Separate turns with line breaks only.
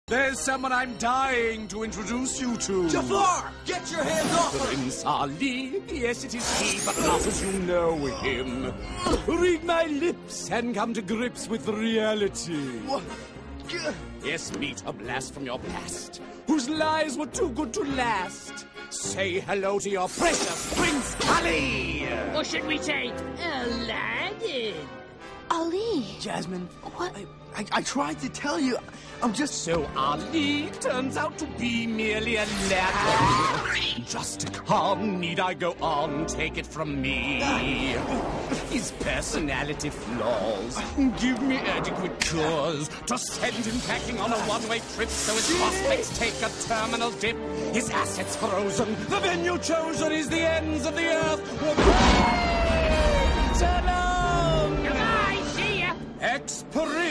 There's someone I'm dying to introduce you to.
Jafar! Get your hands off her!
Prince Ali. Yes, it is he, but not as you know him. Read my lips and come to grips with reality.
What?
Yes, meet a blast from your past, whose lies were too good to last. Say hello to your precious Prince Ali!
Or should we say, Aladdin?
Ali!
Jasmine,
What?
I tried to tell you. I'm just...
So Ali turns out to be merely a lad. Just a con, need I go on? Take it from me. His personality flaws give me adequate cause to send him packing on a one-way trip so his prospects take a terminal dip. His assets frozen, the venue chosen is the ends of the earth. So long!
Goodbye, see ya!
Ex-Prince